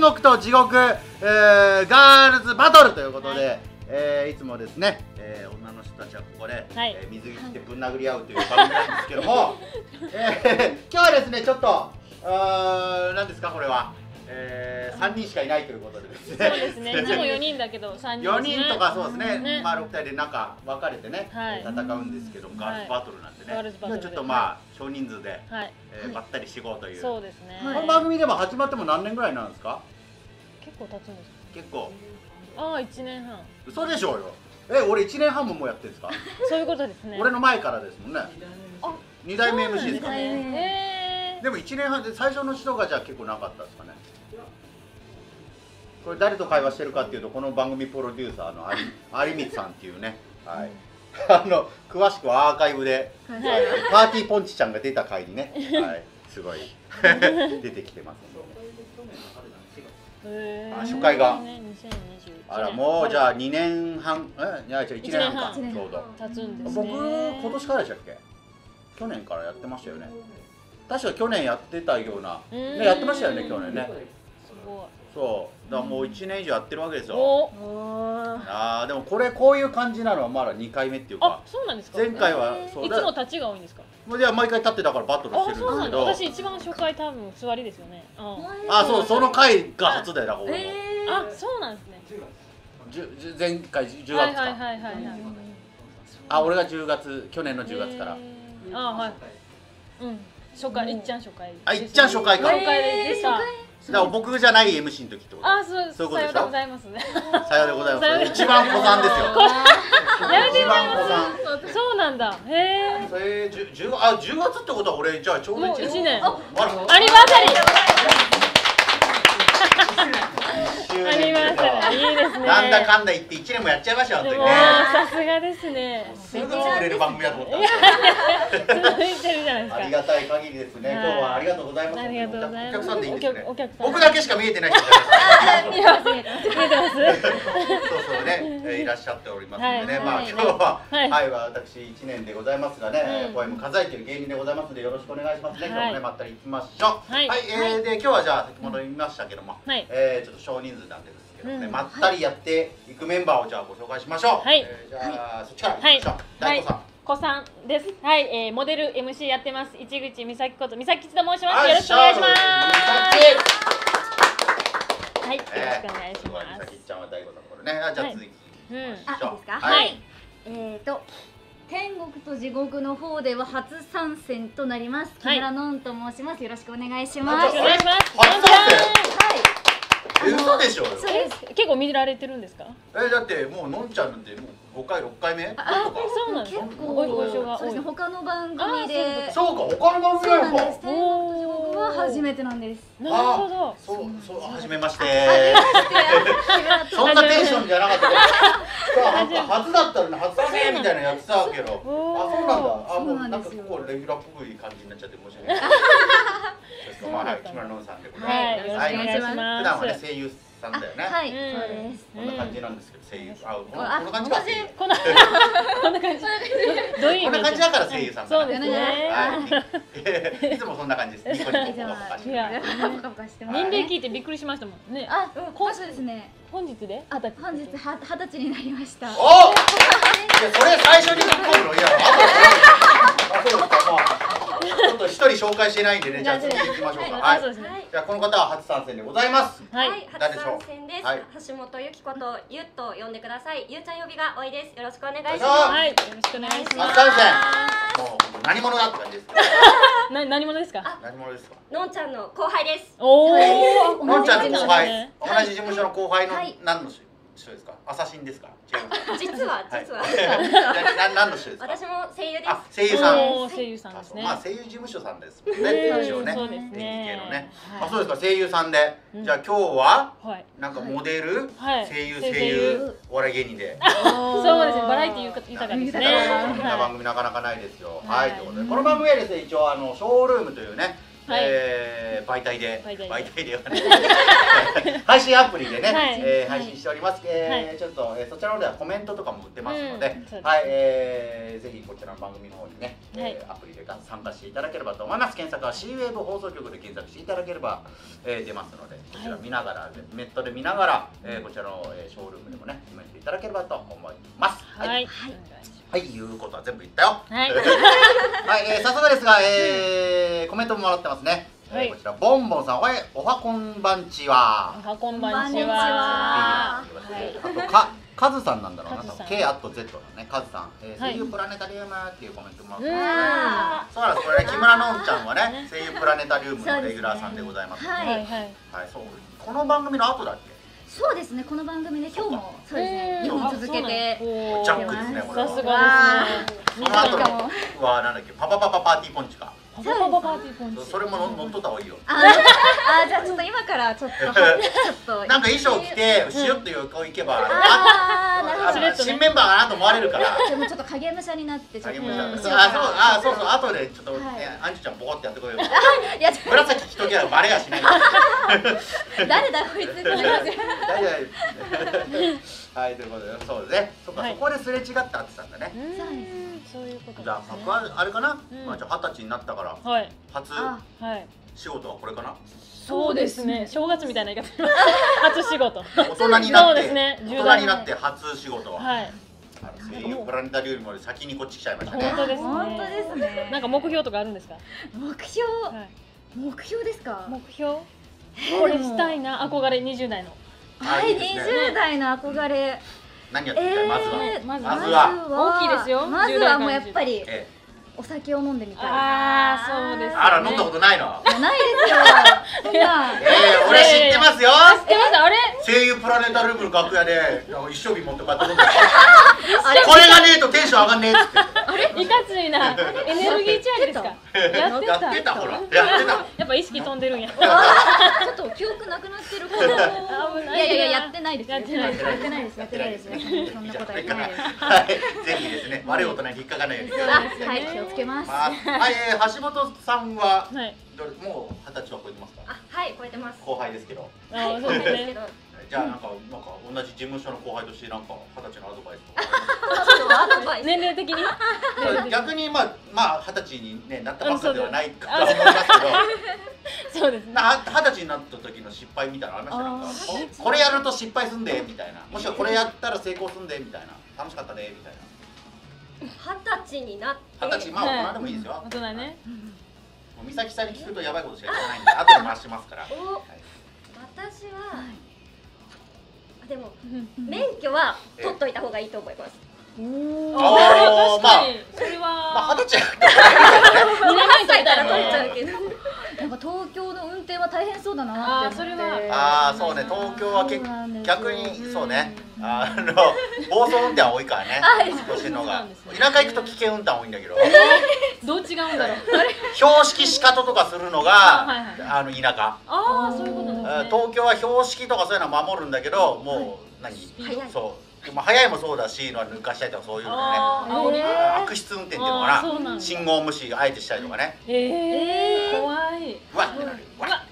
国と地獄、ガールズバトルということで、いつもですね、女の人たちはここで、水着着てぶん殴り合うという番組なんですけども、今日はですね、ちょっと何ですかこれは、3人しかいないということでですね。 そうですね。いつも4人だけど3人。 4人とかそうですね。まあ6体でなんか分かれてね、戦うんですけども、ガールズバトルなんでね。今日ちょっとまあ少人数でばったりしていこうという。 そうですね。 この番組でも始まっても何年ぐらいなんですか？ 結構経つんですか？ 結構。 ああ、1年半。 嘘でしょうよ。俺1年半もやってるんですか？ そういうことですね。 俺の前からですもんね。あ、2代目 MC ですか？でも1年半で最初の人がじゃあ結構なかったですかね。これ誰と会話してるかっていうと、この番組プロデューサーの有光さんっていうね、はい、詳しくはアーカイブで、パーティーポンチちゃんが出た回にね、はい、すごい出てきてますね。初回があら、もうじゃあ2年半、いや、じゃあ1年半か、ちょうど経つんですね。 僕今年からでしたっけ？去年からやってましたよね。確か去年やってたような、ね、やってましたよね、去年ね。そう、だからもう1年以上やってるわけですよ。ああ、でもこういう感じなのはまだ2回目っていうか。 あ、そうなんですか。 前回はそう。いつも立ちが多いんですか。 いや、毎回立ってたからバトルしてるんですけど。 私一番初回多分座りですよね。 あ、そう、その回が初だよな、ここ。 あ、そうなんですね。 前回10月か。あ、俺が10月、去年の10月から。 あ、はい。うん、初回、いっちゃん初回。 あ、いっちゃん初回か。 初回でした。 だから僕じゃない MC の時ってこと。 あ、そういうことでしょ。 さようでございますね。 さようでございます。一番古参ですよ。 やめてもらいます。そうなんだ。へえ。 それ10月ってことは俺じゃあちょうど 1年。 あら。 アニバーサリー。アニバーサリーいいですね。 なんだかんだ言って1年もやっちゃいましたよ、本当にね。 さすがですね。 すぐ潰れる番組だと思った。 続いてるじゃないですか。 ありがたい限りですね。今日はありがとうございます。 ありがとうございます。 お客さんでいいんですね。 僕だけしか見えてない人じゃないですか。 見えてます。 そうそうね、いらっしゃっておりますのでね。まあ今日は私1年でございますがね、ポエム数えている芸人でございますのでよろしくお願いしますね。今日もねまったり行きましょう。はい。で今日はじゃあ先ほど言いましたけども、ちょっと少人数なんですけどね、まったりやっていくメンバーをじゃあご紹介しましょう。じゃあそっちから行きましょう。大子さん。 子さんです。はい、モデル MC やってます。市口美咲こと美咲と申します。よろしくお願いします。はい、よろしくお願いします。 美咲ちゃんは大子さんこれね。じゃあ続いていきましょう。 いいですか。はい。天国と地獄の方では初参戦となります。木村のんと申します。よろしくお願いします。 お願いします。 初参戦。嘘でしょ。 そうです。結構見られてるんですか。 だってもうのんちゃんなんて5回6回目。 そうなんです。結構ご一緒が多い。 他の番組で。 そうか、他の番組なのか。 天国と地獄は初めてなんです。 なるほど。 そう初めまして。そんなテンションじゃなかった。初だったら初参戦みたいなやってたけど。あ、そうなんだ。あ、もうなんかここレギュラーっぽい感じになっちゃって申し訳ない。まあ木村のんさんでございます。 はい、よろしくお願いします。 普段はね声優さんだよね。 はい、そうです。 こんな感じなんですけど、声優。こんな感じか。 こんな感じ。どういう意味？ こんな感じだから声優さん。 そうですね。 いつもそんな感じです。ニコニコポカポカして。 年齢聞いてびっくりしましたもんね。 あ、そうですね。 本日で？ 本日20歳になりました。 お！それ最初に突っ込むのいや。あ、そうですか。まあちょっと一人紹介してないんでね、じゃあ次行きましょうか。はい。じゃあこの方は初参戦でございます。 はい、初参戦です。橋本由紀子とゆっと呼んでください。ゆうちゃん呼びが多いです。よろしくお願いします。 はい、よろしくお願いします。 初参戦。もう何者だって感じですか。 何者ですか。 何者ですか。 のんちゃんの後輩です。 おお。 のんちゃんの後輩。同じ事務所の後輩の何の人ですか。アサシンですか。違う。 実は。 何の人ですか。 私も声優です。 声優さん。 声優さんですね。 まあ声優事務所さんですもんね。一応ね。 そうですね。あ、そうですか。声優さんで。じゃあ今日はなんかモデル、声優、お笑い芸人で。 そうですね。バラエティ豊かですね。 こんな番組なかなかないですよ。はい。ということでこの番組はですね、一応ショールームというね。 媒体で配信アプリでね配信しております。ちょっとそちらの方ではコメントとかも売ってますので、ぜひこちらの番組の方にねアプリで参加していただければと思います。検索は C-WAVE 放送局で検索していただければ出ますので、こちら見ながらネットで見ながらこちらのショールームでもねコメントいただければと思います。はい、いうことは全部言ったよ。はい、早速ですが、コメントもらってますね。こちらボンボンさん、おはこんばんちは。 おはこんばんちは。 あとカズさんなんだろうな、K あと Z のね、カズさん、声優プラネタリウムっていうコメントもらってます。そうなんです、これね、木村のんちゃんはね、声優プラネタリウムのレギュラーさんでございます。はい、そう、この番組の後だっけ？ そうですね、この番組で今日もそうですね、2本続けてジャックですね、これは。 さすがですね。 その後はなんだっけ、パパパパパーティーポンチか。 パパパパパーティーポンチ。 それも乗っとった方がいいよ。 じゃあちょっと今からちょっとなんか衣装着てシュッと横行けば新メンバーかなと思われるから。 でもちょっと影武者になってちょっと。 そうそう、後でちょっとアンジュちゃんボコってやってこいよ。紫着ときはバレやしない。 誰だこいつってなりますよ。 はい、ということで、そうですね。そこですれ違ったって言ったんだね。 そういうこと。 じゃあ僕はあれかな。まあじゃあ20歳になったから初仕事はこれかな。 そうですね。正月みたいな言い方。初仕事。 大人になって初仕事は。はい。声優プラネタリウムより先にこっち来ちゃいましたね。 本当ですね。 本当ですね。 なんか目標とかあるんですか？ 目標ですか？ 目標？これしたいな、憧れ20代の。 はい、20代の憧れ。 何やってみたい？まずは大きいですよ。 まずはもうやっぱりお酒を飲んでみたい。 ああ、そうです。 あら、飲んだことないの？ ないですよ。 俺知ってますよ。 知ってます。あれ？ 声優プラネタリウムの楽屋で一升瓶持って帰って飲んで。これがねえとテンション上がんねえっつって。 あれ？いかついな。エネルギーチャージですか？ やってたほら。やってた。 やっぱ意識飛んでるんや。ちょっと記憶なくなってるから。いややってないです。やってないです。そんなことやってないです。 はい、ぜひですね、悪い大人に引っかからないように。 はい、気をつけます。 はい、橋本さんはもう20歳は超えてますか？ はい、超えてます。 後輩ですけど。 そうですね。 じゃあなんか同じ事務所の後輩としてなんか20歳のアドバイスとか。 年齢的に？ 逆にまあ20歳になったばっかではないと思いますけど。そうですね。20歳になった時の失敗みたいなのありました？なんかこれやると失敗すんでみたいな。もしくはこれやったら成功すんでみたいな。楽しかったねみたいな。 20歳になって。 20歳、まあ大人でもいいですよ。 大人ね。 美咲さんに聞くとやばいことしか言わないんで、後で回しますから。 私はでも免許は取っといた方がいいと思います。 確かにそれは 20歳 2年前から取っちゃうけど。 なんか東京の運転は大変そうだなって。 それは。 そうね、東京は逆にそうね、暴走運転は多いからね。都心のが田舎行くと危険運転多いんだけど。 どう違うんだろう。 標識しかととかするのが田舎。 そういうことですね。 東京は標識とかそういうのは守るんだけど、もうそう。速いもそうだし、抜かしたりとかそういうのね、悪質運転っていうのかな、信号無視あえてしたりとかね。 怖い。 わってなる。わっ。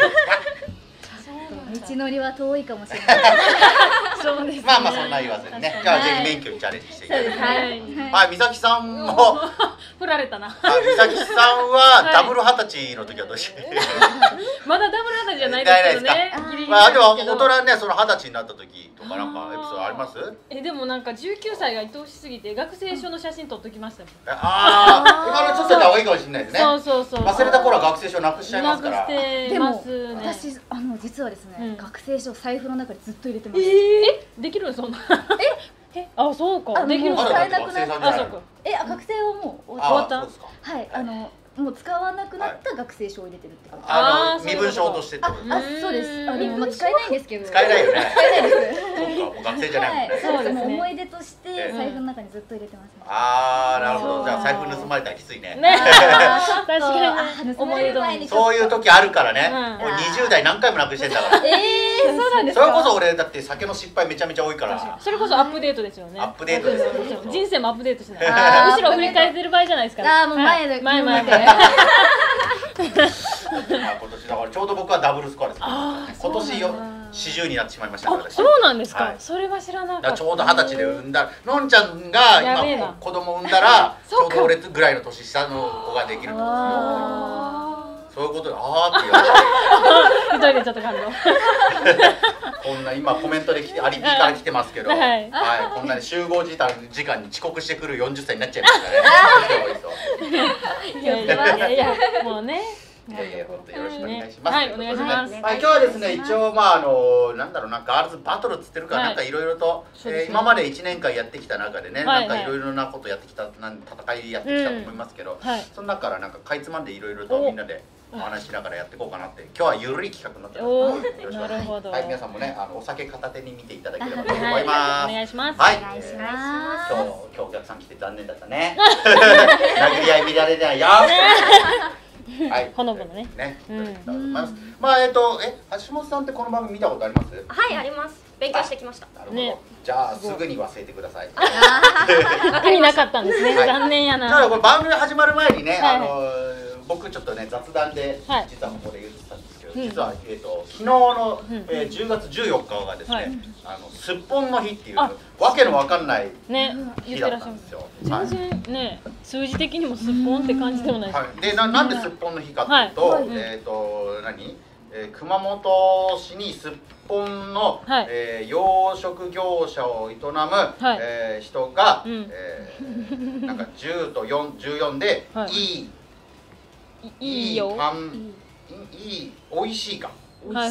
道のりは遠いかもしれない。 そうです。 まあそんな言わずにね。じゃあぜひ免許にチャレンジしていただきたい。はい、美咲さんも。 振られたな。 美咲さんはダブル20歳の時はどうして？ まだダブル20歳じゃないですけどね。 まあでも大人ね、その20歳になった時とかなんかエピソードあります？ でもなんか19歳が愛おしすぎて学生証の写真撮っときましたもん。 今のちょっとやった方がいいかもしれないですね。 そう。 忘れた頃は学生証なくしちゃいますから。 でも私実はですね、学生証財布の中にずっと入れてます。 できるそんな。そうか。できる。 使えなくなった。 そうか。 学生はもう終わった。 はい、もう使わなくなった学生証を入れてるって感じ。 身分証としてってことです。 そうです。もう使えないんですけど。 使えないよね。 使えないです。 そうか、もう学生じゃないもんね。 そうです。もう思い出として財布の中にずっと入れてますね。 なるほど。じゃあ財布盗まれたらきついね。 確かに。 思い出前に。 そういう時あるからね。もう20代何回もなくしてんだから。 そうなんですか。 それこそ俺だって酒の失敗めちゃめちゃ多いから。 それこそアップデートですよね。 アップデートですよ。 人生もアップデートしない。後ろ振り返ってる場合じゃないですか。 もう前で。 前。 今年だからちょうど僕はダブルスコアです今年よ40になってしまいましたから。 そうなんですか。それは知らなかった。 ちょうど20歳で産んだのんちゃんが今子供産んだらちょうど俺ぐらいの年下の子ができるとそういうことであーって言われて一人でちょっと感動。 こんな今コメントで来てアリピーから来てますけど、はいこんなに集合時間に遅刻してくる40歳になっちゃいましたね。 いやもうね。 本当よろしくお願いします。 はい、お願いします。 今日はですね、一応なんだろうなガールズバトルっつってるからなんかいろいろと今まで1年間やってきた中でね、なんかいろいろなことやってきた戦いやってきたと思いますけど、その中からなんかかいつまんでいろいろとみんなでお話しながらやっていこうかなって今日はゆるい企画になってます。 なるほど。 はい、皆さんもねお酒片手に見ていただければと思います。 お願いします。 はい、 お願いします。 今日お客さん来て残念だったね。殴り合い見られないよ。はい、 ほのぼのね。 まあ橋本さんってこの番組見たことあります？ はい、あります。勉強してきました。 なるほど。じゃあすぐに忘れてください。 意味なかったんですね。残念やな。 ただこれ番組始まる前にね、僕ちょっとね雑談で実はここで言ってたんですけど、実は昨日の10月14日がですね、すっぽんの日っていうわけのわかんない日だったんですよ。 全然ね、数字的にもすっぽんって感じでもない。 でなんですっぽんの日かっていうと、熊本市にすっぽんの養殖業者を営む人がなんか10と14でいいパンおいしいか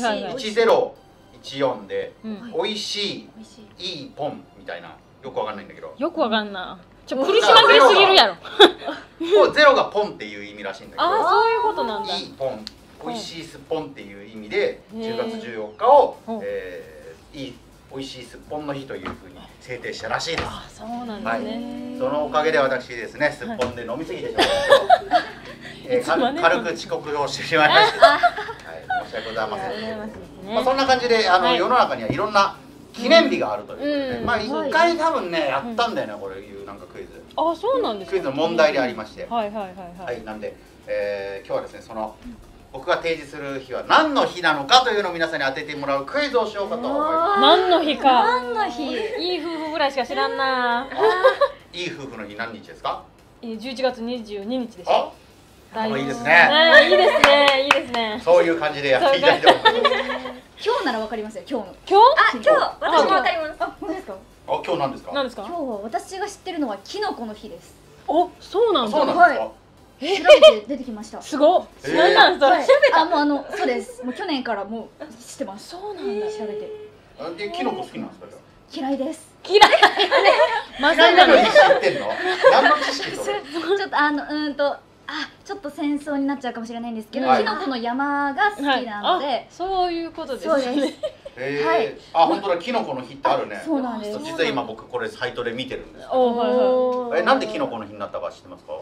1014でおいしいいいポンみたいなよくわかんないんだけどよくわかんな苦し紛れすぎるやろゼロがポンっていう意味らしいんだけどそういうことなんだいいポンおいしいすっぽんっていう意味で10月14日をおいしいすっぽんの日というふうに制定したらしいです。 そうなんですね。 そのおかげで私ですねすっぽんで飲みすぎてしまいました軽く遅刻をしてしまいました。申し訳ございません。そんな感じで世の中にはいろんな記念日があるということで、まあ一回多分ねやったんだよねこれいうなんかクイズ。 そうなんですか。 クイズの問題でありまして、 はいなんで今日はですねその僕が提示する日は何の日なのかというのを皆さんに当ててもらうクイズをしようかと思います。 何の日か。 何の日？ いい夫婦ぐらいしか知らんな。 いい夫婦の日何日ですか ？11月22日です。 いいですね。 いいですね。いいですね。 そういう感じでやっていきたいと思います。 今日ならわかりますよ。今日の。 今日私もわかります。 本当ですか？ 今日何ですか？ 何ですか？ 今日は私が知ってるのはキノコの日です。 そうなんだ。 そうなんですか？ 調べて出てきました。 すごっ。何なんそれ。 もうそうです。もう去年からもう知ってます。 そうなんだ。 調べて。 でキノコ好きなんですか？ 嫌いです。 嫌い。まさかの知ってんの？何の知識それ？ ちょっとちょっと戦争になっちゃうかもしれないんですけど、キノコの山が好きなので、 そういうことですね。 そうです。 本当だキノコの日ってあるね。 そうなんです。 実は今僕これサイトで見てるんです。なんでキノコの日になったか知ってますか？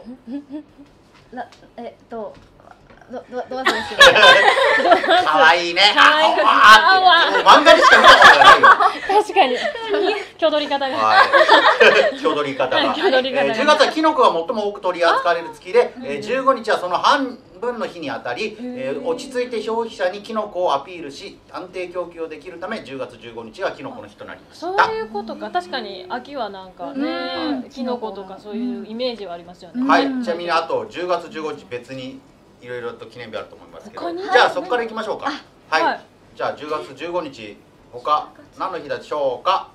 どうぞですよ。 可愛いね。漫画にしか見たことないよ。 確かに。郷土り方が。 郷土り方が。10月はキノコが最も多く取り扱われる月で、15日はその半分の日にあたり、落ち着いて消費者にキノコをアピールし、安定供給をできるため、10月15日はキノコの日となりました。 そういうことか。確かに秋はなんかね、キノコとかそういうイメージはありますよね。 はい。ちなみにあと10月15日別にいろいろと記念日あると思いますけど、じゃあそこからいきましょうか。はい。じゃあ10月15日他何の日でしょうか。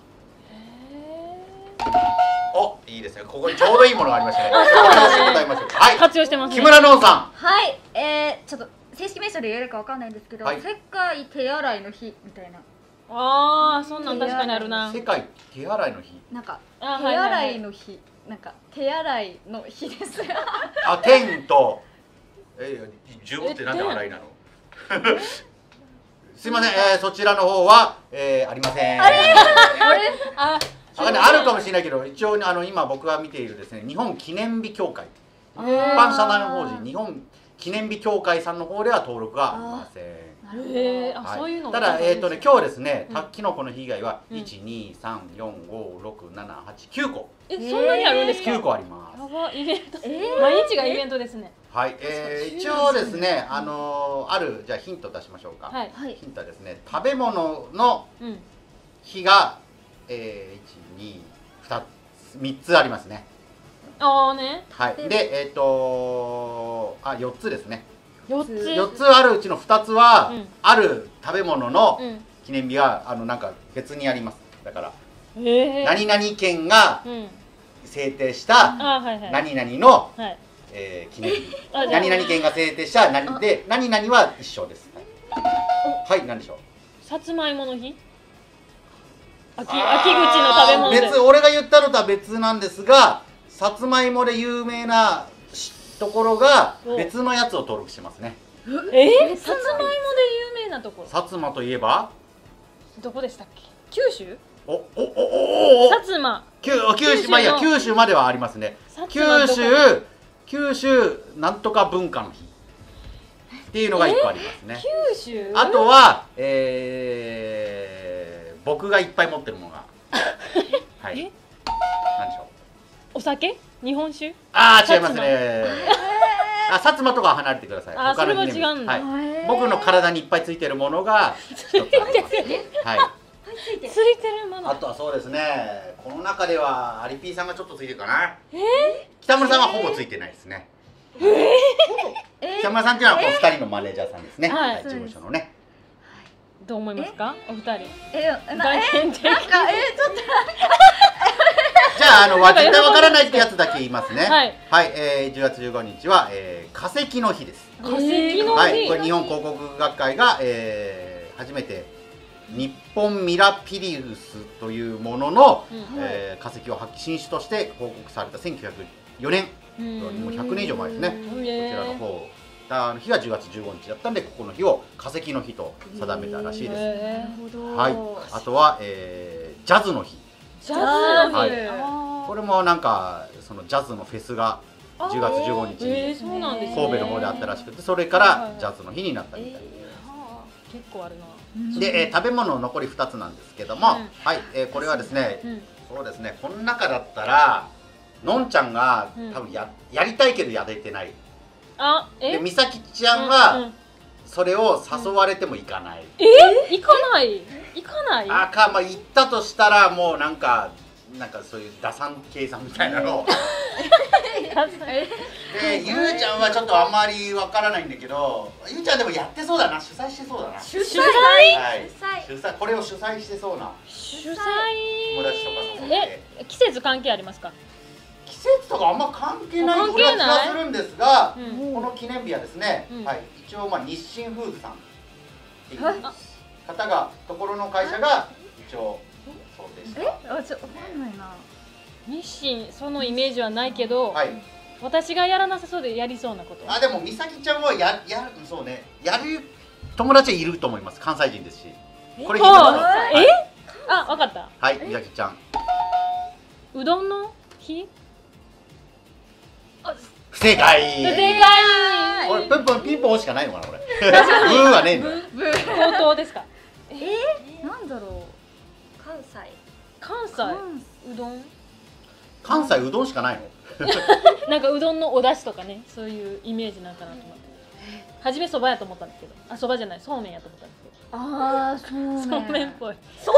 いいですね。ここにちょうどいいものがありましたね。はい。 活用してます。 木村のんさん。 はい。ちょっと正式名称で言えるかわかんないんですけど、世界手洗いの日みたいな。 そんなん確かにあるな。 世界手洗いの日。 なんか手洗いの日、なんか手洗いの日です。 天と15ってなんで洗いなの？すいません、そちらの方はありません。あるかもしれないけど、一応今僕が見ているですね、日本記念日協会、一般社団法人日本記念日協会さんの方では登録がありません。 そういうの。 ただ今日ですね、キノコの日以外は1、2、3、4、5、6、7、8、9個。 そんなにあるんですか？ 9個あります。 イベント。毎日がイベントですね。 はい、一応ですね、あるじゃあヒント出しましょうか。 はい。 ヒントはですね、食べ物のうん。 日が、1、2、2、3つありますね。 ああね。 はい。で、4つですね。 4つ。 4つあるうちの2つは、 うんある食べ物のうん。 記念日はなんか別にあります。だから、 何何々県がうん。 制定したああはいはい。 何々の、 はい。 記念日。 あじゃあ何々県が制定した何々は一緒です。はい、何でしょう。 さつまいもの日。秋口の食べ物で。 別、俺が言ったのとは別なんですが、さつまいもで有名なところが別のやつを登録してますね。 さつまいもで有名なところ。 薩摩といえばどこでしたっけ？九州？薩摩。 九州、まあいや、九州まではありますね。九州なんとか文化の日っていうのが1個ありますね。 九州？ あとは、僕がいっぱい持ってるものがはい。何でしょう。 お酒？日本酒？ ああ、違いますね。薩摩とかは離れてください。 あ、それは違うんだ。 僕の体にいっぱいついてるものが一つありますね。はい。 ついてるもの。 あとはそうですね。この中ではアリピーさんがちょっとついてるかな。北村さんはほぼついてないですね。北村さんっていうのはこの2人のマネージャーさんですね。はい、事務所のね。 どう思いますか、お二人。 なんかちょっとじゃあ絶対わからないってやつだけ言いますね。 はい。 はい、10月15日は化石の日です。 化石の日。 はい、これ日本広告学会が初めて日本ミラピリウスというものの化石を新種として報告された1904年、もう100年以上前ですね。こちらの方。日が10月15日だったんで、ここの日を化石の日と定めたらしいです。はい。あとは、ジャズの日。 ジャズの日。これもなんかそのジャズのフェスが10月15日に神戸の方であったらしくて、それからジャズの日になったみたいです。 結構あるな。 で、食べ物残り2つなんですけども、はい、これはですね、そうですね、この中だったらのんちゃんが多分やりたいけどやれてない。で、みさきちゃんはそれを誘われても行かない。 行かないまあ行ったとしたらもうなんかそういう打算計算みたいなのをで、ゆうちゃんはちょっとあんまりわからないんだけど、ゆうちゃんでもやってそうだな、主催してそうだな。 主催？ はい、主催、これを主催してそうな主催。 友達とか誘って。 季節関係ありますか？ 季節とかあんま関係ない気がするんですが、この記念日はですね、はい、一応日清フーズさんっていう方が、ところの会社が一応そうでした。 ちょっとわかんないな。 日清、そのイメージはないけど、 はい、 私がやらなさそうでやりそうなこと。 でもみさきちゃんはそうね、やる友達はいると思います。関西人ですし。これ聞いてます。 わかった。 はい、みさきちゃん。 うどんの日？ 不正解。これピンポンしかないのかなこれ。ブーはねえんだ。 口頭ですか？ なんだろう。 関西うどん？ 関西うどんしかないの？ なんかうどんのお出汁とかね、そういうイメージなんかなと思って。初めそばやと思ったんですけど、そばじゃない、そうめんやと思ったんですけど。そうめんっぽい。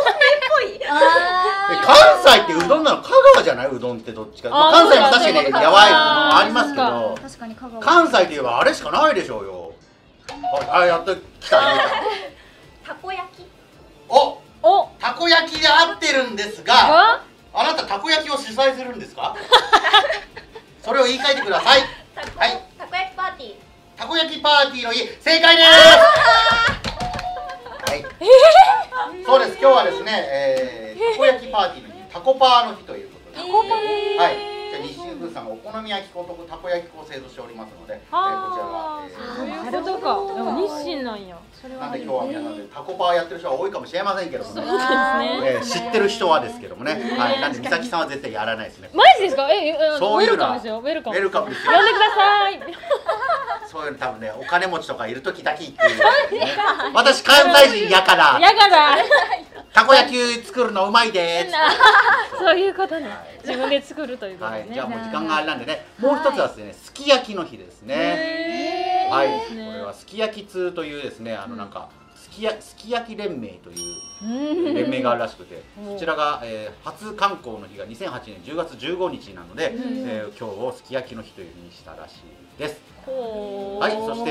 関西ってうどんなの？香川じゃない？うどんってどっちか。関西も確かにやばいのありますけど、関西といえばあれしかないでしょうよ。やっと来た。 たこ焼き。 たこ焼きで合ってるんですが、あなたたこ焼きを主催するんですか？それを言い換えてください。はい。 たこ焼きパーティー。 たこ焼きパーティーの日、正解です。はい。そうです。今日はですね、たこ焼きパーティーの日、たこパーの日ということで。はい。日清フーズさんがお好み焼き粉とたこ焼き粉を製造しておりますので、こちらはそういうことか。でも日清なんや。 なんで今日は皆さんでタコパーやってる人は多いかもしれませんけどもね。知ってる人はですけどもね。はい。なんで美咲さんは絶対やらないですね。 マジですか？ そういうのはウェルカムですよ。 呼んでください。 そういうの多分ね、お金持ちとかいる時だけ言ってる。私関西人やから。 たこ焼き作るのうまいです。 そういうことね。自分で作るということはい、 ですね。 じゃあもう時間があれなんでね、もう一つはですね、すき焼きの日ですね。はい、これはすき焼き通というですね、なんかすき焼き連盟という連盟があるらしくて、こちらが初観光の日が2008年10月15日なので、今日をすき焼きの日というふうにしたらしいです。はい、そして、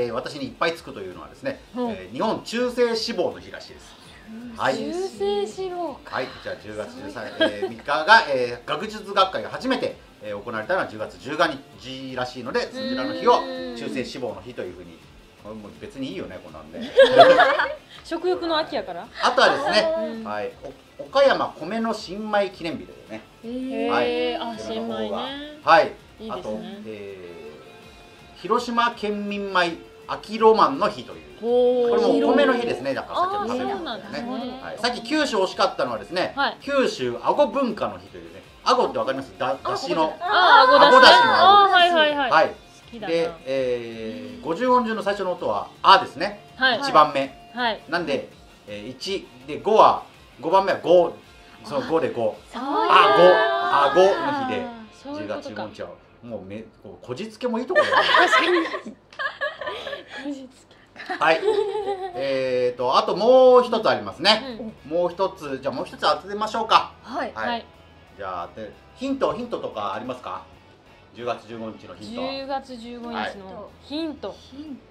私にいっぱいつくというのはですね、日本中性脂肪の日らしいです。はい、 中性脂肪か。 はい、じゃあ10月3日が、学術学会が初めて、行われたのは10月15日らしいので、そちらの日を中性脂肪の日というふうに、もう別にいいよね、こんなんで。 食欲の秋やから。 あとはですね、はい、岡山米の新米記念日だよね。はい、 あ、新米ね。 はい、 いいあとですね。 広島県民米秋ロマンの日という。これもお米の日ですね。だからさっきの食べ物ですね。はい、さっき九州惜しかったのはですね、九州あご文化の日というね、あごってわかります？だしの。 あごだしの。あ、はいはいはい。 はい。で、50音順の最初の音はあですね。1番目。なんで1で5は5番目は5、その5で5。あごの日で10月15日はもうこじつけもいいところだね。 確かに。こじつけ。 はい。あともう一つありますね。もう一つ、じゃあもう一つ当てましょうか。 はい。 じゃあヒントとかありますか？10月15日のヒント。 10月15日のヒント。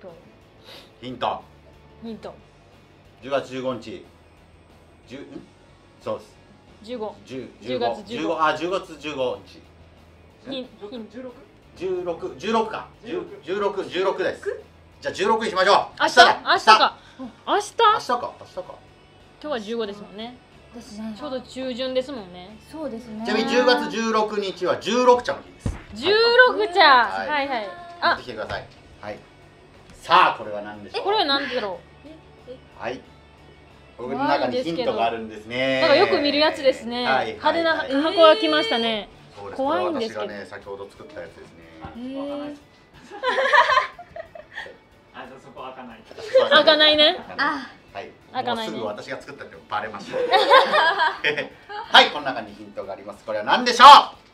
10月15日。そうです。10月15日。16か。16です。じゃあ16にしましょう。 明日か。明日か。今日は15ですもんね。ちょうど中旬ですもんね。 そうですね。 ちなみに10月16日は16茶の日です。 16茶。はいはい。 持ってきてください。はい。さあこれは何でしょう。 これは何だろう。はい。この中にヒントがあるんですね。 なんかよく見るやつですね。派手な箱が来ましたね。怖いんですけど。 私がね先ほど作ったやつですね。 あ、じゃあそこ開かない。 開かないね。 はい。 開かないね。 もうすぐ私が作ったってバレました。はい、この中にヒントがあります。これは何でしょ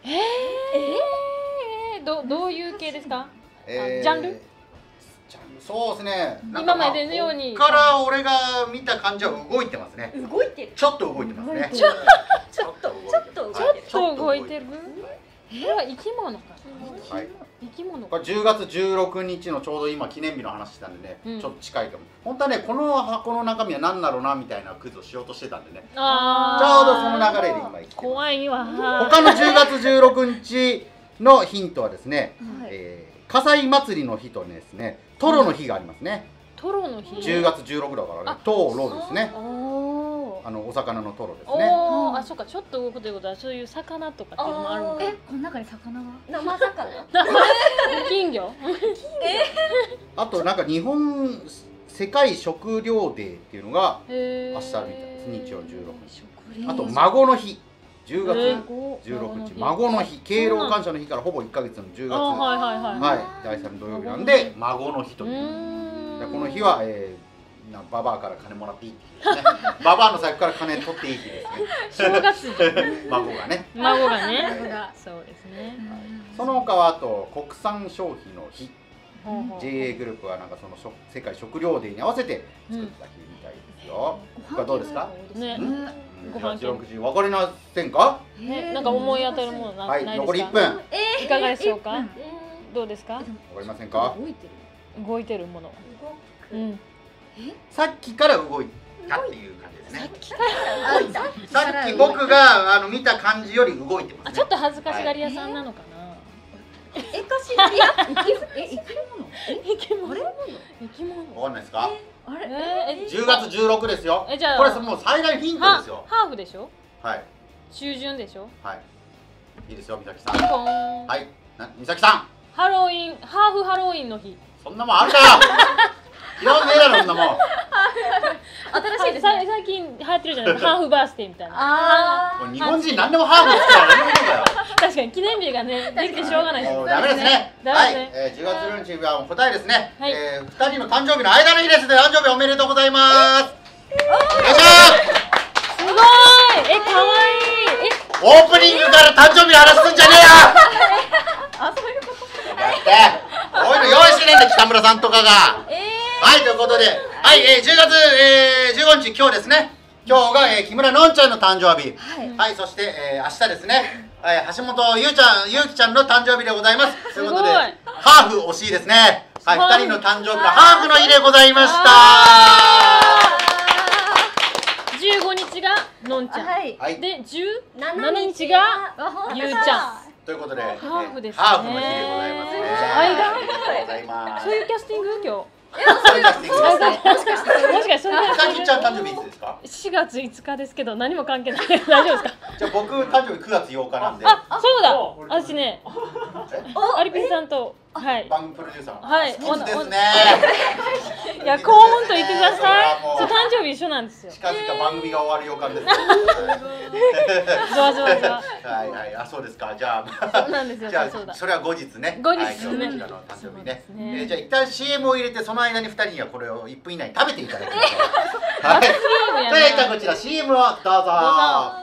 う？ どういう系ですか？ジャンル？ そうですね。 今までのように。 ここから俺が見た感じは動いてますね。 動いてる。 ちょっと動いてますね。 ちょっと動いてる。これは生き物か。 はい。 生き物。 これ10月16日のちょうど今記念日の話したんでね、ちょっと近いかも。本当はね、この箱の中身は何だろうなみたいなクイズをしようとしてたんでね。ちょうどその流れで今言ってます。 怖いわ。 他の10月16日のヒントはですね、葛西祭りの日とですね、トロの日がありますね。 トロの日。 10月16だからね、トロですね。お魚のトロですね。 あ、そうか、ちょっと動くということはそういう魚とかっていうのもあるのか。 この中に魚が？ 生魚？ 金魚？ あとなんか日本世界食糧デーっていうのが明日みたいです。日曜16日。あと孫の日。10月16日、孫の日、敬老感謝の日からほぼ1ヶ月の10月、第3土曜日なんで、孫の日という。この日は、ババアから金もらっていいって日ですね。ババアの財布から金取っていい日ですね。 正月。 孫がね。 孫がね。そうですね。 その他はあと国産消費の日。JA グループはなんかその世界食糧デーに合わせて作った日みたいですよ。これどうですか？ ね。 ご飯系分かりませんか？ なんか思い当たるものないですか？ 残り1分。 いかがでしょうか？どうですか？ わかりませんか？ 動いてるもの。 さっきから動いたっていう感じですね。さっき僕が見た感じより動いてます。 ちょっと恥ずかしがり屋さんなのかな。 生き物？ わかんないですか？10月16ですよ。これもう最大ヒントですよ。 ハーフでしょ？ はい。 中旬でしょ？ はい。いいですよ、美咲さん。はい。美咲さん。 ハロウィン、ハーフハロウィンの日。 そんなもんあるかよ。いらんねえだろ、そんなもん。 新しいですね。最近流行ってるじゃないですか。ハーフバースデーみたいな。 日本人何でもハーフつけたら何でもいいんだよ。 確かに記念日がね、できてしょうがないです。 もうダメですね。はい。10月16日は答えですね。2人の誕生日の間の日ですね。誕生日おめでとうございます。 よいしょすごい。可愛い。 オープニングから誕生日話すんじゃねえよ。 あ、そういうこと。 だってこういうの用意してねえんだ北村さんとかが。はいということで、はい、10月、15日今日ですね。今日が、木村のんちゃんの誕生日。はい、そして、明日ですね。はい、橋本ゆうきちゃんの誕生日でございます。ということでハーフ惜しいですね。はい、2人の誕生日のハーフの日でございました。 15日がのんちゃん、 はい。 で17日がゆうちゃんということで、 ハーフですね。 ハーフの日でございますね。 間ありがとうございます。 そういうキャスティング今日。 そういうキャスティングですね。 もしかしてそういううさぎちゃん誕生日いつですか ？4月5日ですけど何も関係ない。大丈夫ですか？ じゃあ僕誕生日9月8日なんで。 あ、そうだ。私ね、アリピンさんと番組プロデューサー。 はい。 好きですね。 いや、幸運と言ってください。そう、誕生日一緒なんですよ。 近々番組が終わる予感です。 ゾワゾワゾワ。 はいはい、あ、そうですか。じゃあ、 そうなんですよ。 じゃあそれは後日ね。 後日ね。 こちらの誕生日ね。じゃあ一旦 CM を入れてその間に2人にはこれを1分以内に食べていただきましょう。はい。それでは一旦こちら CM をどうぞ。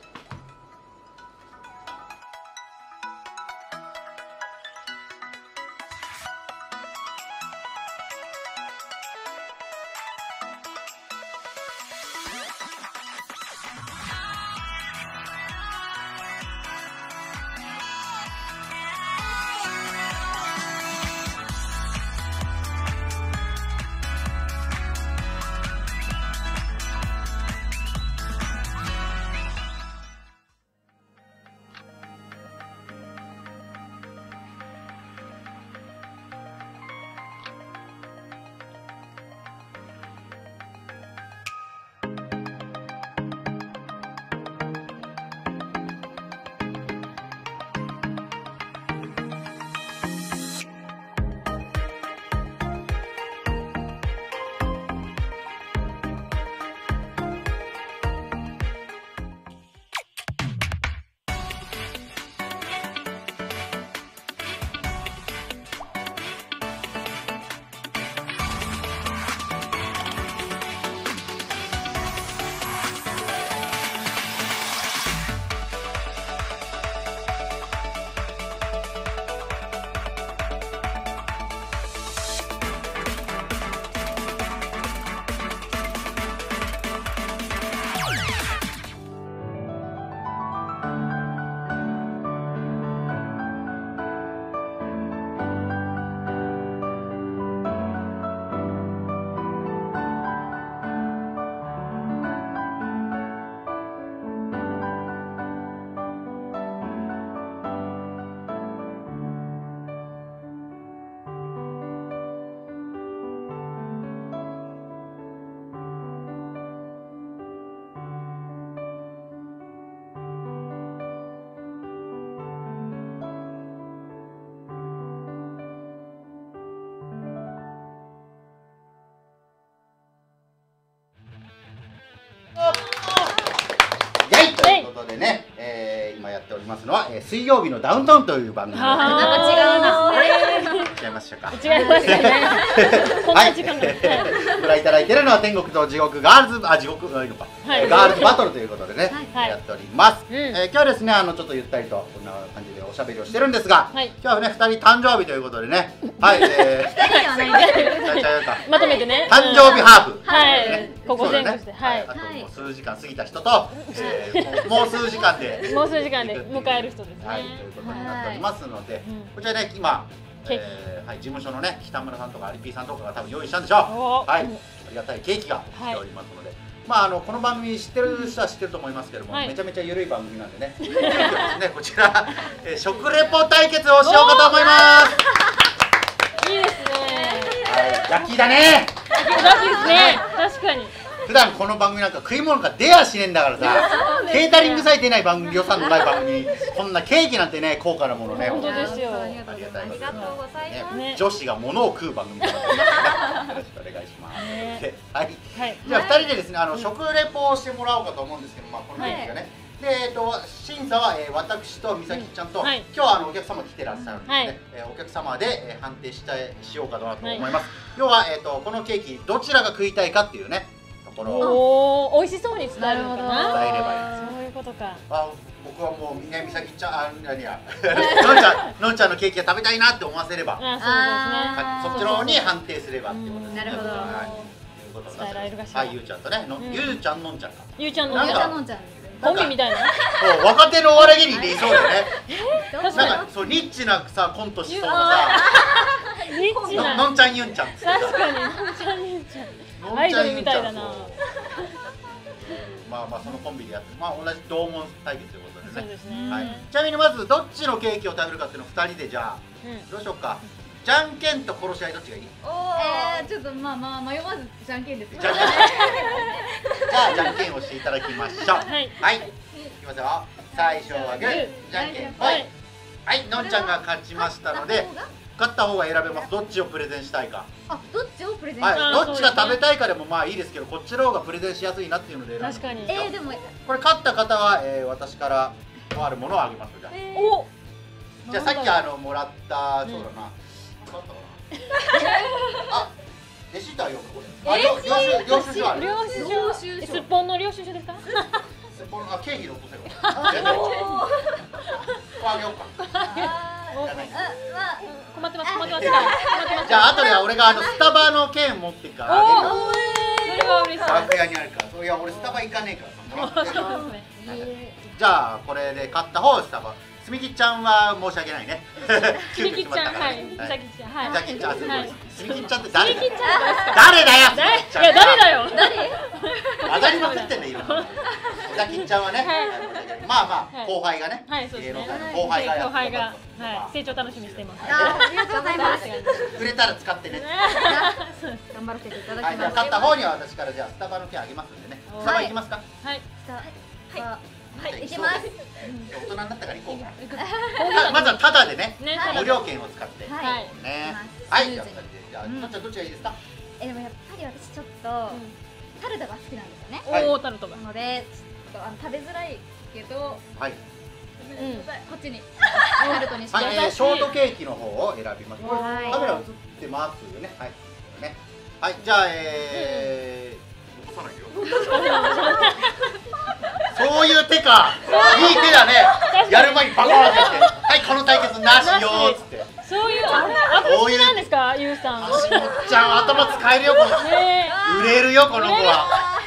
ということでね、今やっておりますのは、水曜日のダウンタウンという番組なんか違うんですね。 違いましたか。 違いましたね。こんな時間が。 ご覧いただいているのは天国と地獄ガールズガールズバトルということでね、やっております。今日はですね、ちょっとゆったりとこんな感じでおしゃべりをしてるんですが、今日はね2人誕生日ということでね、はい、 まとめてね。 誕生日ハーフ。 はい。ここ前後して、はい。 あともう数時間過ぎた人と、もう数時間で迎える人ですね。 はい、ということになっておりますので、こちらね今事務所のね北村さんとかアリピーさんとかが多分用意したんでしょう。はい、ありがたいケーキが来ておりますので、まあこの番組知ってる人は知ってると思いますけども、めちゃめちゃ緩い番組なんでね、急遽ですねこちら食レポ対決をしようかと思います。 いいですね。 焼きだね。 焼きですね。確かに。 普段この番組なんか食い物が出やしねえんだからさ、ケータリングさえ出ない番組、予算のない番組、こんなケーキなんてね高価なものね。 本当ですよ。 ありがたいです。 ありがとうございます。 女子が物を食う番組となってますので、よろしくお願いします。はい。じゃあ2人でですね食レポをしてもらおうかと思うんですけど、まあこのケーキがね。で審査は私と美咲ちゃんと今日はお客様来てらっしゃるのでね、お客様で判定しようかなと思います。要はこのケーキどちらが食いたいかっていうね。 ころおお、美味しそうに伝えるのかな。 伝えればいいです。 そういうことか。 僕はもうみさきちゃん、何や、のんちゃんのケーキが食べたいなって思わせれば、そっちの方に判定すればっていうことですね。 なるほど。 伝えられるかしら。 はい、ゆうちゃんとね、ゆうちゃんのんちゃんか。 ゆうちゃんののんちゃん。 コンビみたいな。 若手のお笑い芸人でいそうだよね。 確かなんかそうニッチなさコントしそうなニッチさ、 な。 のんちゃんゆんちゃん。 確かに、のんちゃんゆんちゃん。アイドルみたいだな。 まあそのコンビでやって、同じ同門対決ということでね。 そうですね。 はい。ちなみにまずどっちのケーキを食べるかっていうのを2人でじゃあどうしようか。じゃんけんと殺し合いどっちがいい？ ちょっとまあ迷わずじゃんけんです。 じゃあじゃんけんをしていただきましょう。はい。いきますよ。最初はグー、じゃんけんぽい。はい、のんちゃんが勝ちましたので、勝った方が選べます。どっちをプレゼンしたいか。 どっちをプレゼン？ はい、どっちが食べたいかでもまあいいですけど、こっちの方がプレゼンしやすいなっていうので選んで。 確かに。 でもこれ勝った方は私からあるものをあげます。じゃあ。じゃあさっきもらったそうだな。勝ったかな。あ、レシートはよくこれ。領収書ある。 領収書。すっぽんの領収書ですか？ すっぽん経費で落とせよ。あげようか。 困ってます。 じゃあ後では俺がスタバの券持ってからあげるよ。 それは嬉しい。 楽屋にあるから。いや俺スタバ行かねえからさ。じゃあこれで勝った方スタバ。すみきちゃんは申し訳ないね。 すみきちゃん、はい。みさきちゃん、はい。 すみきちゃんって誰だよ。 誰だよ。いや誰だよ。 当たりまくってんね今。みさきちゃんはね、まあ後輩がね、芸能界の後輩が成長楽しみにしてます。 ありがとうございます。 売れたら使ってね。 頑張らせていただきはい、じゃあます。 勝った方には私からじゃあスタバの件あげますんでね。スタバ行きますか。 はい。 はい、行きます。 大人になったから行こうか。まずはタダでね、無料券を使って。 はいね。はい、じゃあのんちゃんどっちがいいですか。 でもやっぱり私ちょっとタルトが好きなんですよね。 おお、タルトが。 なのでちょっと食べづらいけど、 はい。 こっちにタルトにして。 はい、ショートケーキの方を選びます。 はい。 カメラ映ってますよね。はい。ね。はい、じゃあ落とさないよ。そういう手か。いい手だね。やる前にバコーンってやって、はいこの対決なしよーっつって。 そういうアプリなんですか、ゆうさん。 しもっちゃん頭使えるよこの。売れるよこの子は。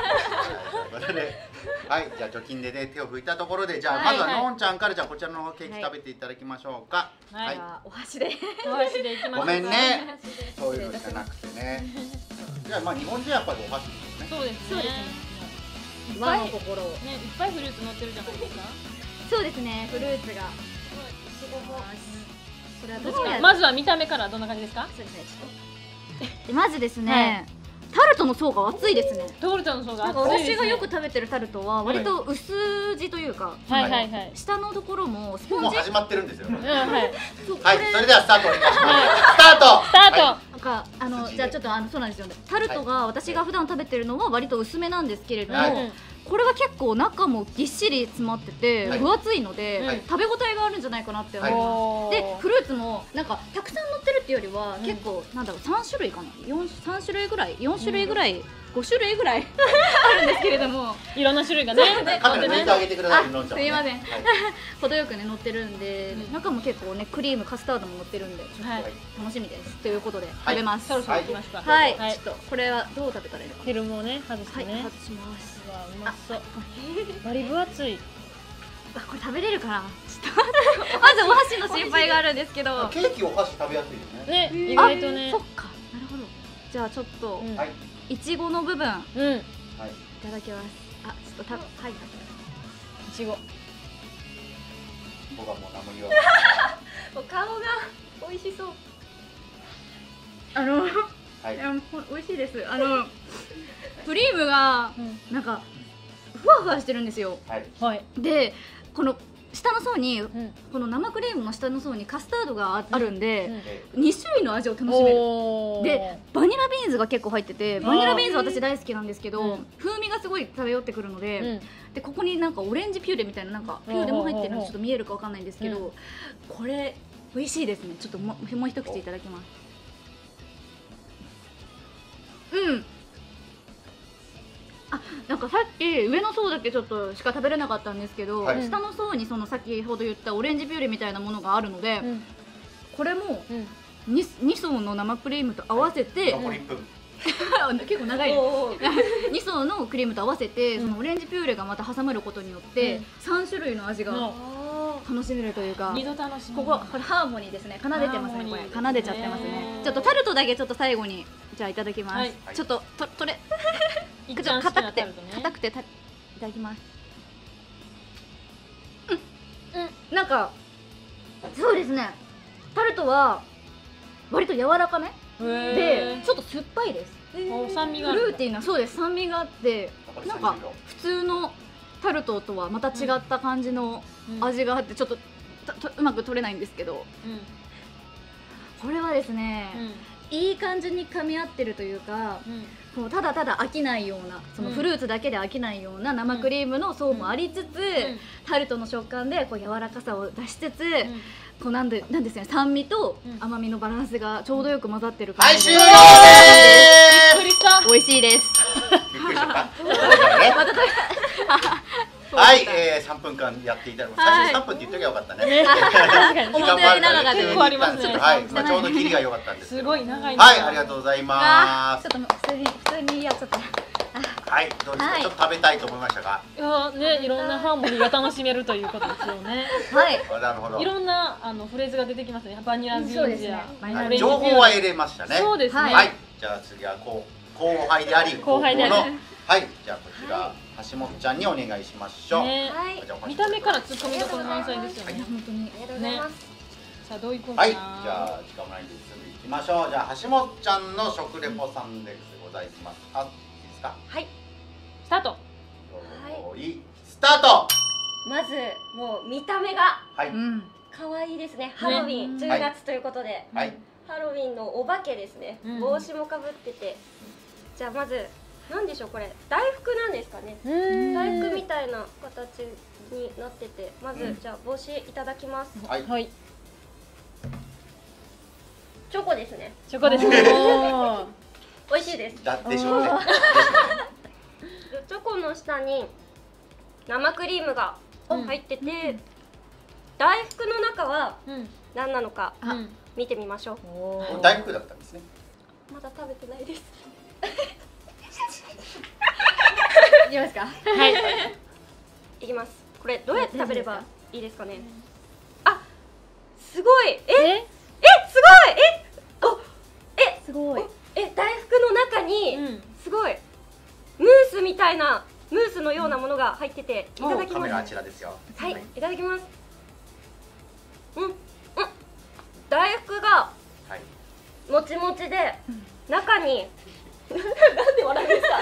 はい、じゃあ貯金でね手を拭いたところで、じゃあまずはのんちゃんからじゃあこちらのケーキ食べていただきましょうか。はい。 お箸で。 お箸でいきます。 ごめんね。そういうのじゃなくてね。じゃあまあ日本人はやっぱりお箸ですね。 そうですね。 和の心を。 ね、いっぱいフルーツ乗ってるじゃないですか。 そうですね、フルーツが。これはどうやまずは見た目からどんな感じですか。 そうですね、ちょっと。まずですね。タルトの層が厚いですね。 タルトの層が厚い。 私がよく食べてるタルトは割と薄地というか、下のところもスポンジ。 もう始まってるんですよ。はい。 はい、 それではスタートお願いします。スタート。 スタート。 なんかじゃあちょっとそうなんですよね。タルトが私が普段食べてるのは割と薄めなんですけれども、これは結構中もぎっしり詰まってて分厚いので食べ応えがあるんじゃないかなって思います。でフルーツもなんかたくさん乗ってるっていうよりは結構なんだろう、3種類かな、3種類ぐらい、4種類ぐらい、5種類ぐらいあるんですけれども、 いろんな種類がね。 カメラ抜いてあげてください。のんちゃん。 すいません。程よくね乗ってるんで、中も結構ねクリームカスタードも乗ってるんで、ちょっと楽しみですということで食べます。 そろそろ行きましょうか。 はい。ちょっとこれはどう食べたらいいのか。 フィルムをね外してね。 外します。 うまそう。バリ分厚い。 これ食べれるかな。ちょっとまずお箸の心配があるんですけど。 ケーキお箸食べやすいよね。 ね、意外とね。 そっか。なるほど。じゃあちょっといちごの部分いただきます。あ、ちょっとはい。いちご。 僕はもう何も言わない。 お顔が美味しそう。美味しいです。クリームがなんかふわふわしてるんですよ。 はい。 で、この下の層に、この生クリームの下の層にカスタードがあるんで、2種類の味を楽しめる。で、バニラビーンズが結構入ってて、バニラビーンズ私大好きなんですけど、風味がすごい漂ってくるので、でここになんかオレンジピューレみたいな、なんかピューレも入ってるのちょっと見えるかわかんないんですけど、これ美味しいですね。ちょっともう一口いただきます。 なんかさっき上の層だけちょっとしか食べれなかったんですけど、 はい、 下の層にその先ほど言ったオレンジピューレみたいなものがあるので、これも 2層の生クリームと合わせて、 残り1分結構長い2層のクリームと合わせて、そのオレンジピューレがまた挟まることによって、3種類の味が楽しめるというか、 2度楽しめる。 これハーモニーですね。奏でてますね。これ奏でちゃってますね。ちょっとタルトだけちょっと最後にじゃあいただきます。ちょっととれ硬くていただきます。なんかそうですね。タルトは割と柔らかめでちょっと酸っぱいです。 酸味がフルーティーな、そうです、酸味があって、なんか普通のタルトとはまた違った感じの味があって、ちょっとうまく取れないんですけど、これはですね、いい感じに噛み合ってるというか、こうただただ飽きないような、そのフルーツだけで飽きないような生クリームの層もありつつ、タルトの食感でこう柔らかさを出しつつ、こうなんですね、酸味と甘みのバランスがちょうどよく混ざってる感じで、 はい、終了びっくりした。 美味しいです。 びっくりしちゃった。はい、3分間やっていただきます。最初3分って言っときゃよかったね。 思ったより長かった。 結構ありますね。 はい、ちょうど切りが良かったんです。 すごい長い。 はい、ありがとうございます。 ちょっと普通にやっちゃった。 はい、どうですか。ちょっと食べたいと思いましたか。 いやね、いろんなハーモニーが楽しめるということですよね。 はい。 なるほど。 いろんなフレーズが出てきますね。バニラビーンズや情報は得れましたね。 そうですね。 はい、じゃあ次は後輩であり後輩であり。 はい、じゃあこちら橋本ちゃんにお願いしましょう。 見た目からツッコミどころ満載ですよね。 本当に。 ありがとうございます。 さあどういこうかな。 はい、じゃあ時間もないんで次行きましょう。じゃあ橋本ちゃんの食レポサンデーでございます。あ、いいですか。 はい。 スタート。 はい、スタート。 まずもう見た目が可愛いですね。ハロウィン10月ということで、ハロウィンのお化けですね。帽子もかぶってて、じゃあまずなんでしょう、これ大福なんですかね。大福みたいな形になってて、まずじゃあ帽子いただきます。 はい。 チョコですね。 チョコですね。 美味しいです。 でしょうね。 チョコの下に生クリームが入ってて、大福の中は何なのか見てみましょう。 大福だったんですね。 まだ食べてないです。 いきますか。 はい。 いきます。これどうやって食べればいいですかね。あ、すごい。すごい。 すごい。 大福の中にすごいムースみたいなムースのようなものが入ってて、いただきます。 カメラあちらですよ。 はい、いただきます。大福がもちもちで中になんで笑うんですか。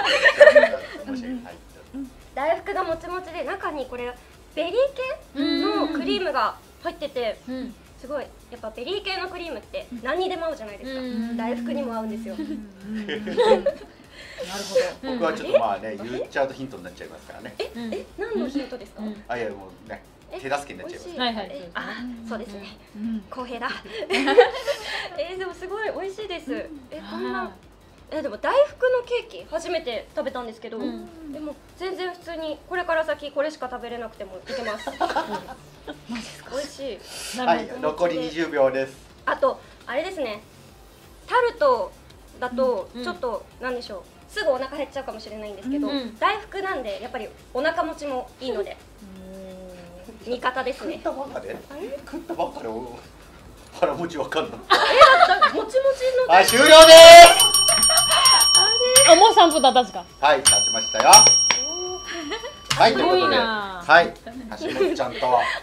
大福がもちもちで中にこれベリー系のクリームが入ってて、すごいやっぱベリー系のクリームって何にでも合うじゃないですか。大福にも合うんですよ。なるほど。僕はちょっとまあね、言っちゃうとヒントになっちゃいますからね。 何のヒントですか。 あ、いやもうね、手助けになっちゃいます。 はいはい。 あ、そうですね。公平だ。でもすごい美味しいです。こんな。でも大福のケーキ初めて食べたんですけど、でも全然普通にこれから先これしか食べれなくてもいけます。マジですか。美味しい。 はい、残り20秒です。 あとあれですね、タルトだとちょっとなんでしょう、すぐお腹減っちゃうかもしれないんですけど、大福なんでやっぱりお腹持ちもいいので味方ですね。 食ったばっかで腹持ちわかんない。 もちもちの。 はい、終了です。 あ、もう3分経ったんですか。 はい、経ちましたよ。はい、ということで、はい、橋本ちゃんと、はい、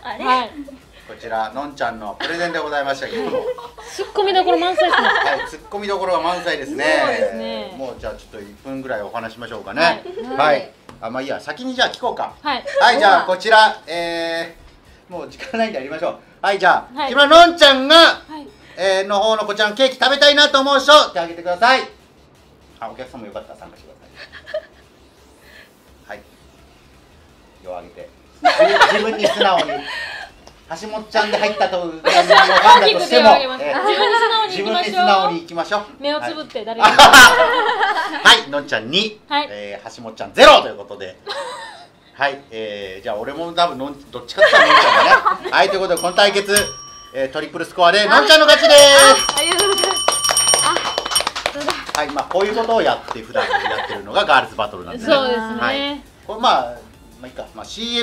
こちらのんちゃんのプレゼンでございましたけども、 ツッコミどころ満載ですね。 はい、ツッコミどころが満載ですね。もうじゃあちょっと1分ぐらいお話しましょうかね。はい、あ、まあいいや、先にじゃあ聞こうか。はい、じゃあこちら、もう時間ないんでやりましょう。はい、じゃあ今のんちゃんがの方のこちらのケーキ食べたいなと思う人手挙げてください。あ、お客さんもよかったら参加してください。はい、手を挙げて自分に素直に橋本ちゃんで入ったと分かんだとしても自分に素直に行きましょう。目をつぶって誰がはい、のんちゃん2、橋本ちゃん0ということで、はい、じゃあ俺も多分どっちかって言ったらのんちゃんだね。はい、ということでこの対決トリプルスコアでのんちゃんの勝ちです。 ありがとうございます。 はい、まあこういうことをやって普段やってるのがガールズバトルなんでね。 そうですね。 これまあいいか、まあ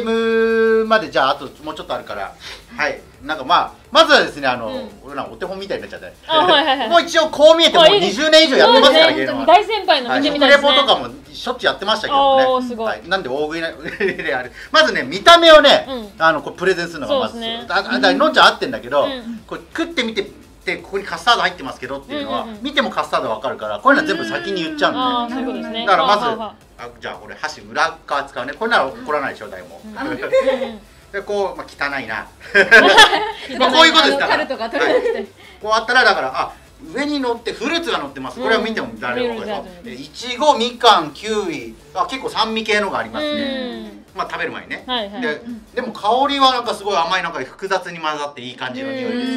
CM までじゃああともうちょっとあるから、はい、なんかまずはですね俺らお手本みたいになっちゃってもう一応こう見えてもう20年以上やってますから芸能は大先輩の見てみたいですね。 食レポとかもしょっちゅうやってましたけどね。なんで大食いなあれまずね見た目をねこうプレゼンするのがまずのんちゃん合ってんだけどこれ食ってみてここにカスタード入ってますけどっていうのは見てもカスタードわかるからこういうのは全部先に言っちゃうんだよね。だからまずじゃあこれ箸裏側使うね。これなら怒らないでしょ誰も。でこう汚いなこういうことですから。こうあったらだから上に乗ってフルーツが乗ってます。これは見ても誰も分かります。いちご、みかん、キウイ結構酸味系のがありますね。まあ食べる前にね。でも香りはなんかすごい甘いなんか複雑に混ざっていい感じの匂いです。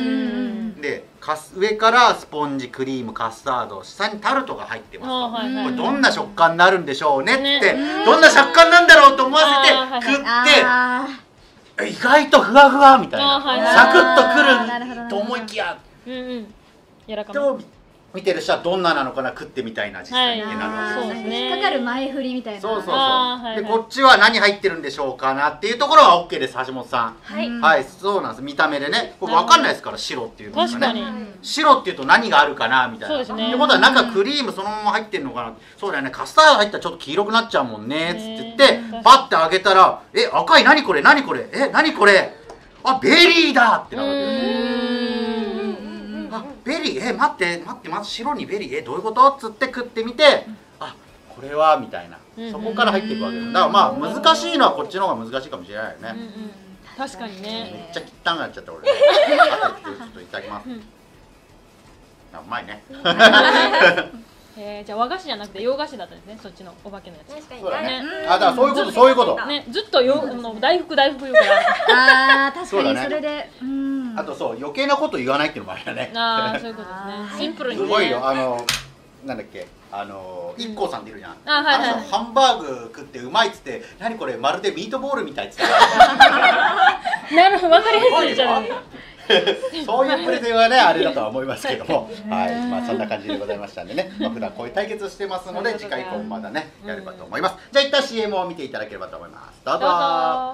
で上からスポンジクリームカスタード下にタルトが入ってますとこれどんな食感になるんでしょうねってどんな食感なんだろうと思わせて食って意外とふわふわみたいなサクッとくると思いきやと見てる人はどんななのかな食ってみたいな実際になるわけです。 引っかかる前振りみたいな。 そうでこっちは何入ってるんでしょうかなっていうところは OK です。橋本さんはいそうなんです。見た目でねこれ分かんないですから白っていうのがね白っていうと何があるかなみたいな。ってことは中クリームそのまま入ってるのかな。そうだよねカスタード入ったらちょっと黄色くなっちゃうもんねっつって言ってパッて開けたら赤い何これ何これ何これベリーだってなるわけです。ベリー待ってまず白にベリーどういうことっつって食ってみてこれはみたいなそこから入っていくわけです。だからまあ難しいのはこっちの方が難しいかもしれないよね。 確かにね。 めっちゃ汚くなっちゃった俺。あとちょっといただきます。うまいね。 じゃあ和菓子じゃなくて洋菓子だったんですね。そっちのお化けのやつ。 確かにそうだね。だからそういうことねずっと大福言うから確かにそれであとそう余計なこと言わないっていうのもあるよね。 そういうことですね。シンプルにすごいよなんだっけIKKOさんっているじゃん。ハンバーグ食ってうまいっつって何これまるでミートボールみたいっつってなるほど分かりやすいじゃん。 そういうプレゼンはねあれだとは思いますけどもまあそんな感じでございましたんでね普段こういう対決してますので次回以降まだねやればと思います。じゃあ一旦 CM を見ていただければと思います。どうぞ。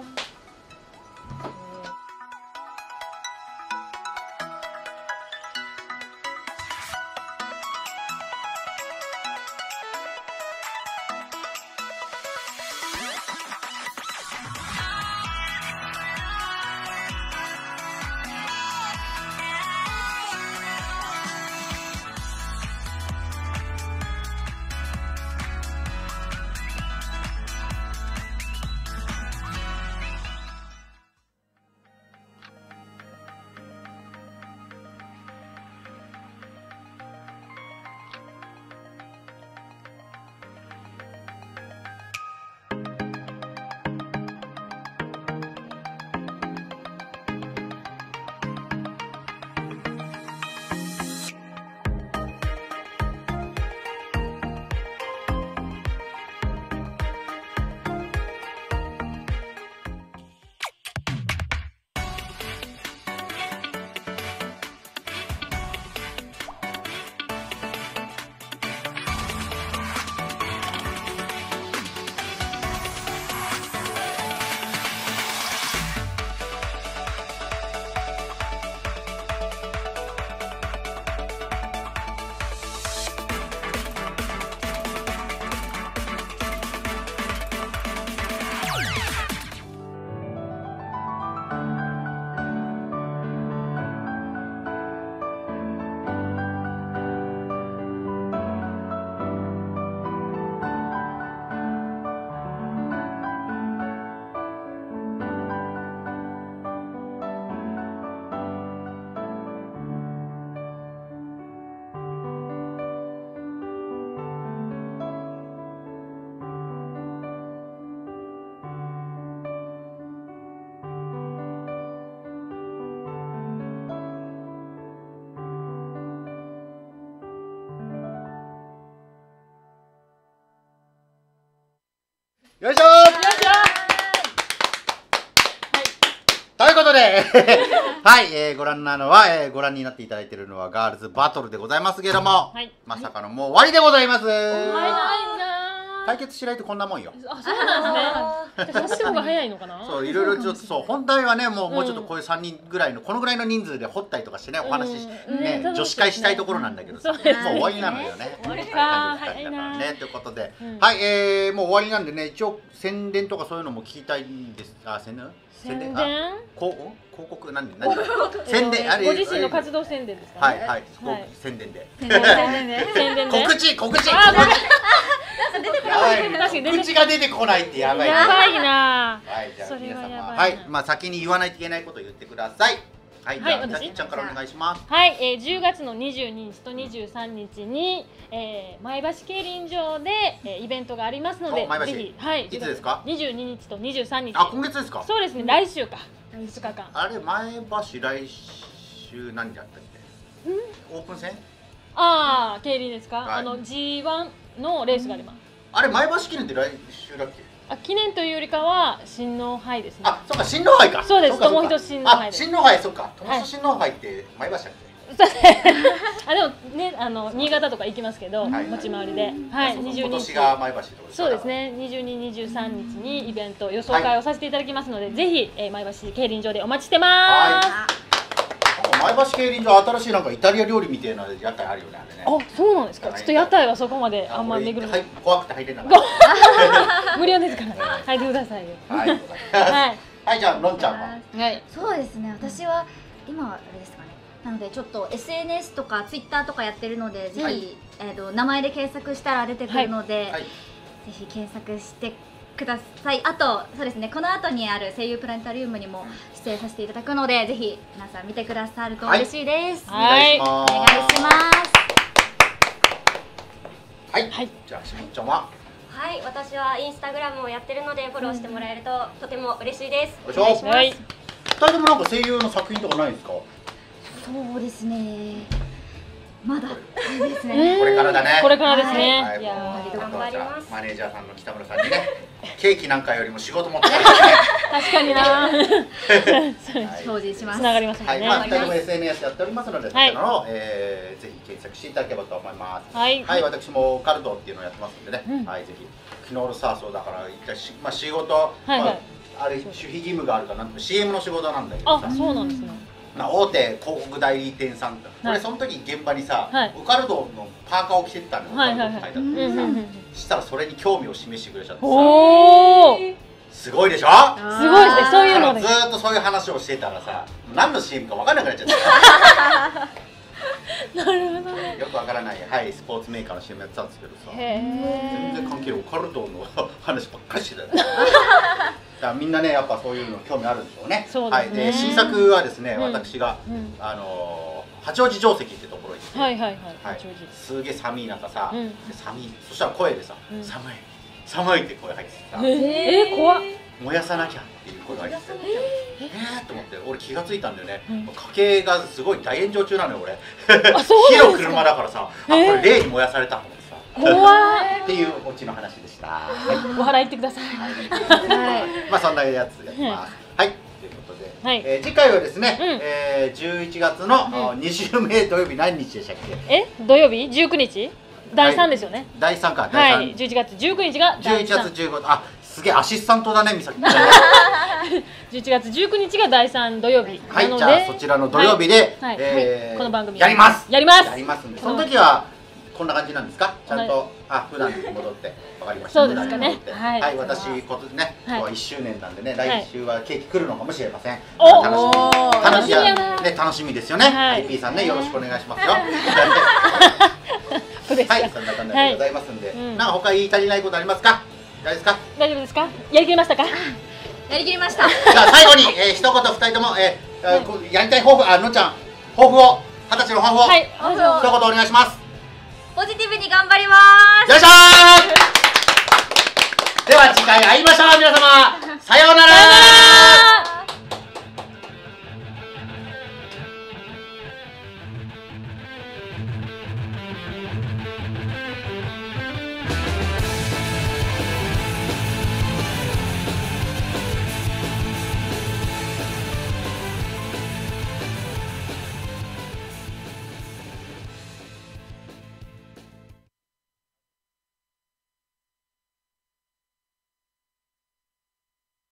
ではい、ご覧になっていただいているのはガールズバトルでございますけども、まさかのもう終わりでございます。対決しないとこんなもんよ。 あ、そうなんですね。私の方が早いのかな。 そう、いろいろちょっとそう、本題はね、もうちょっとこういう3人ぐらいのこのぐらいの人数で掘ったりとかしてね、お話しね、女子会したいところなんだけどさ、もう終わりなのよね。 終わりか、早いな。 ね、ということで、はい、もう終わりなんでね、一応宣伝とかそういうのも聞きたいんです。あ、宣伝？ 宣伝？ 広告何？宣伝あれ。 ご自身の活動宣伝ですかね。 はい、宣伝で。告知。口が出てこないってやばい。 やばいな。 はい、じゃあ皆様、はい、まあ先に言わないといけないことを言ってください。はい、じゃあ私ちゃんからお願いします。 はい、10月の22日と23日に前橋競輪場でイベントがありますので、ぜひ、はい、 いつですか ？22日と23日。 あ、今月ですか？ そうですね、来週か。2日間。 あれ、前橋来週何であったっけ？オープン戦？ ああ、競輪ですか？G1 のレースがあります。 あれ、前橋記念って来週だっけ？ あ、記念というよりかは親王杯ですね。 あ、そうか、親王杯か。 そうです。友人親王杯です。 親王杯、そうか。友人親王杯って前橋だっけ？あ、でもね、新潟とか行きますけど、持ち回りで、はい、 22日が前橋ってことですか？ そうですね。22、23日にイベント予想会をさせていただきますので、ぜひ前橋競輪場でお待ちしてます。 前橋競輪場、新しいなんかイタリア料理みたいな屋台あるよね、あれね。 あ、そうなんですか。ちょっと屋台はそこまであんまり巡るの怖くて入れなかった。 無料ですから入ってくださいよ。 はい、じゃあのんちゃんは。 はい、そうですね。私は今あれですかね。なのでちょっと SNS とか Twitter とかやってるので、ぜひ名前で検索したら出てくるので、ぜひ検索してください。あとそうですね、この後にある声優プラネタリウムにも出演させていただくので、ぜひ皆さん見てくださると嬉しいです。 はい、 お願いします。 はい、じゃあしもちゃんは。 はい、私はインスタグラムをやってるのでフォローしてもらえるととても嬉しいです。 お願いします。2人ともなんか声優の作品とかないんですか？ そうですね。まだですね。 これからだね。 これからですね。 いや、 頑張ります。 マネージャーさんの北村さんにね、ケーキなんかよりも仕事もってね。 確かにな。 精進します。 つながりますもんね。 まあ2人とも SNS やっておりますので、そちらのぜひ検索していただければと思います。はい、私もカルドっていうのをやってますんでね、はい、ぜひ。昨日のサーソーだから一体まあ仕事、あれ守秘義務があるかなんて CM の仕事なんだけどさ。 あ、そうなんですね。 大手広告代理店さんと、俺その時現場にさ、オカルドのパーカーを着てったのよ、オカルドって書いてあってさ、したらそれに興味を示してくれちゃってさ、すごいでしょ？ すごいですね、そういうのでずーっとそういう話をしてたらさ、何の CM か分かんなくなっちゃったなるほどね。よく分からない、はい、スポーツメーカーの CM やってたんですけどさ、全然関係ないオカルドの話ばっかりしてたよみんなね、やっぱそういうの興味あるんでしょうね。はい、で新作はですね、私が八王子城跡ってところに行って、すげえ寒い中さ、寒い、そしたら声でさ、寒い寒いって声入ってさ、 怖っ、 燃やさなきゃっていう声が入ってて、と思って俺気がついたんだよね。家計がすごい大炎上中なのよ俺。火の車だからさ、これ霊に燃やされたと思ってさ、怖っていうオチの話でした。 お払い行ってください。 まあそんなやつやってます。はい、ということで次回はですね、11月の2週目土曜日何日でしたっけ？ 土曜日19日？第3ですよね。 第3か。 はい、11月19日が第3。 11月15日、あ、すげえアシスタントだね、みさき。11 月19日が第3土曜日。 はい、じゃあそちらの土曜日でこの番組やります。 やります。 やりますんで、その時はこんな感じなんですか？ちゃんと普段に戻ってわかりました。 そうですかね。 はい、私今年ね、今日は1周年なんでね、来週はケーキ来るのかもしれません。楽しみですよね。IP さんね、よろしくお願いしますよ。はい、そんな感じでございますんで、なんか他言い足りないことありますか？大丈夫ですか？ 大丈夫ですか？やりきりましたか？ やりきりました。 じゃあ最後に一言2人ともやりたい抱負、のんちゃん抱負を、20歳の抱負を一言お願いします。 ポジティブに頑張ります。 よいしょー。では次回会いましょう皆様。さようなら。